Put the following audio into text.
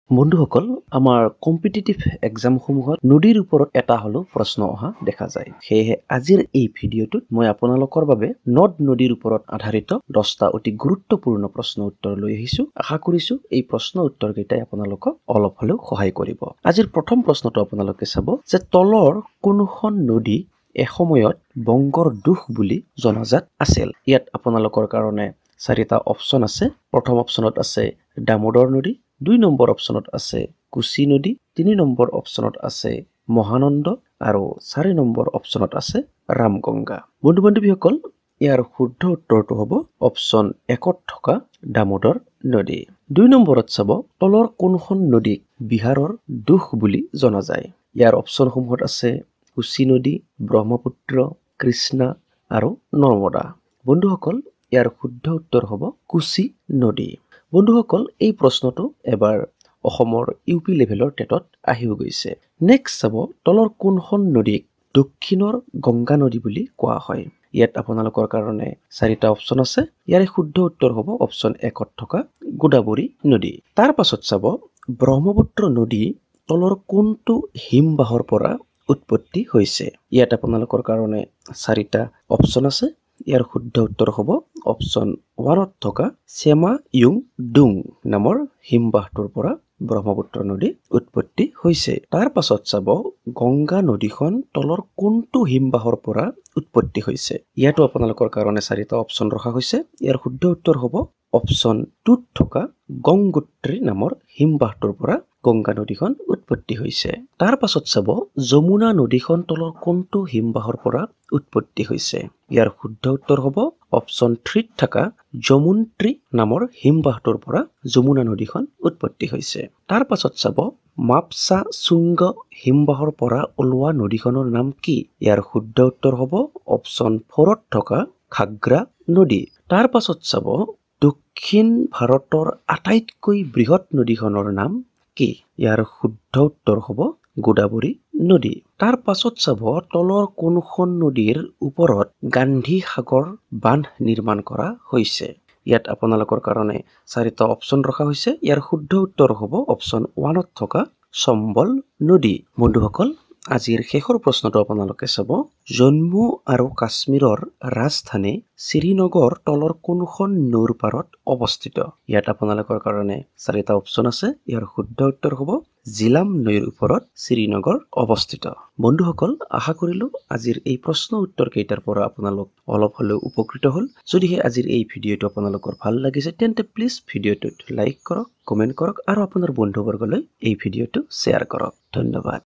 বন্ধুসকল আমাৰ কম্পিটিটিভ এক্সামসমূহত নদীৰ ওপৰত এটা হলো প্ৰশ্ন অহা দেখা যায়। সেয়েহে আজিৰ এই ভিডিঅ'টোত মই আপোনালোকৰ বাবে নদীৰ ওপৰত আধাৰিত 10টা অতি গুৰুত্বপূৰ্ণ প্ৰশ্ন উত্তৰ লৈ আহিছো। আশা কৰিছো এই প্ৰশ্ন উত্তৰ কেইটাই আপোনালোকক অলপ হলেও সহায় কৰিব। আজিৰ প্ৰথম প্ৰশ্নটো আপোনালোকে চাব যে তলৰ কোনখন নদী এসময়ত বংগৰ দুখ বুলি জনাজাত আছিল। ইয়াত আপোনালোকৰ কাৰণে 4টা অপচন আছে। প্ৰথম অপচনত আছে দামোদৰ নদী, 2 নম্বৰ অপচনত আছে কুশি নদী, 3 নম্বৰ অপচনত আছে মহানন্দ আৰু 4 নম্বৰ অপচনত আছে ৰামগংগা। বন্ধু-বান্ধৱীসকল, ইয়াৰ শুদ্ধ উত্তৰটো হ'ব অপচন 1ত থকা দামোদৰ নদী। 2 নম্বৰত চাব তলৰ কোনখন নদীক বিহাৰৰ দুখ বুলি জনা যায়। ইয়াৰ অপচনসমূহত আছে কুশি নদী, ব্ৰহ্মপুত্ৰ, কৃষ্ণা আৰু নৰ্মদা। বন্ধুসকল, ইয়াৰ শুদ্ধ উত্তৰ হ'ব কুশি নদী। বন্ধুসকল, এই প্ৰশ্নটো এবাৰ অসমৰ ইউপি লেভেলৰ টেটত আহিও গৈছে। নেক্সট চাব তলৰ কোনখন নদীক দক্ষিণৰ গংগা নদী বুলি কোৱা হয়। ইয়াত আপোনালোকৰ কাৰণে 4টা অপচন আছে। ইয়াৰে শুদ্ধ উত্তৰ হ'ব অপচন 1ত থকা গোদাবৰী নদী। তাৰ পাছত চাব ব্ৰহ্মপুত্ৰ নদী তলৰ কোনটো হিমবাহৰ পৰা উৎপত্তি হৈছে। ইয়াত আপোনালোকৰ কাৰণে 4টা অপচন আছে। ইয়াৰ শুদ্ধ উত্তৰ হ'ব অপচন 1ত থকা চেমা ইউং ডুং নামৰ হিমবাহটোৰ পৰা ব্ৰহ্মপুত্ৰ নদী উৎপত্তি হৈছে। তাৰ পাছত চাব গংগা নদীখন তলৰ কোনটো হিমবাহৰ পৰা উৎপত্তি হৈছে। ইয়াতো আপোনালোকৰ কাৰণে 4টা অপচন ৰখা হৈছে। ইয়াৰ শুদ্ধ উত্তৰ হ'ব অপচন 2ত থকা গংগোত্ৰী নামৰ হিমবাহটোৰ পৰা গংগা নদীখন উৎপত্তি হৈছে। তাৰ পাছত চাব যমুনা নদীখন তলৰ কোনটো হিমবাহৰ পৰা উৎপত্তি হৈছে। ইয়াৰ শুদ্ধ উত্তৰ হ'ব অপচন 3ত থকা যমুন্ত্ৰী নামৰ হিমবাহটোৰ পৰা যমুনা নদীখন উৎপত্তি হৈছে। তাৰ পাছত চাব মাপসা চুংগ হিমবাহৰ পৰা ওলোৱা নদীখনৰ নাম কি। ইয়াৰ শুদ্ধ উত্তৰ হ'ব অপচন 4ত থকা ঘাগ্ৰা নদী। তাৰ পাছত চাব দক্ষিণ ভাৰতৰ আটাইতকৈ বৃহৎ নদীখনৰ নাম কি। ইয়াৰ শুদ্ধ উত্তৰ হ'ব গোদাবৰী নদী। তাৰ পাছত চাব তলৰ কোনখন নদীৰ ওপৰত গান্ধী সাগৰ বান্ধ নিৰ্মাণ কৰা হৈছে। ইয়াত আপোনালোকৰ কাৰণে 4টা অপচন ৰখা হৈছে। ইয়াৰ শুদ্ধ উত্তৰ হ'ব অপচন 1ত থকা চম্বল নদী। বন্ধুসকল, আজিৰ শেষৰ প্ৰশ্নটো আপোনালোকে চাব জম্মু আৰু কাশ্মীৰৰ ৰাজধানী শ্ৰীনগৰ তলৰ কোনখন নৈৰ পাৰত অৱস্থিত। ইয়াত আপোনালোকৰ কাৰণে 4টা অপচন আছে। ইয়াৰ শুদ্ধ উত্তৰ হ'ব জিলাম নৈৰ ওপৰত শ্ৰীনগৰ অৱস্থিত। বন্ধুসকল, আশা কৰিলো আজিৰ এই প্ৰশ্ন উত্তৰ কেইটাৰ পৰা আপোনালোক অলপ হলেও উপকৃত হ'ল। যদিহে আজিৰ এই ভিডিঅ'টো আপোনালোকৰ ভাল লাগিছে তেন্তে প্লিজ ভিডিঅ'টোত লাইক কৰক, কমেণ্ট কৰক আৰু আপোনাৰ বন্ধুবৰ্গলৈ এই ভিডিঅ'টো শ্বেয়াৰ কৰক। ধন্যবাদ।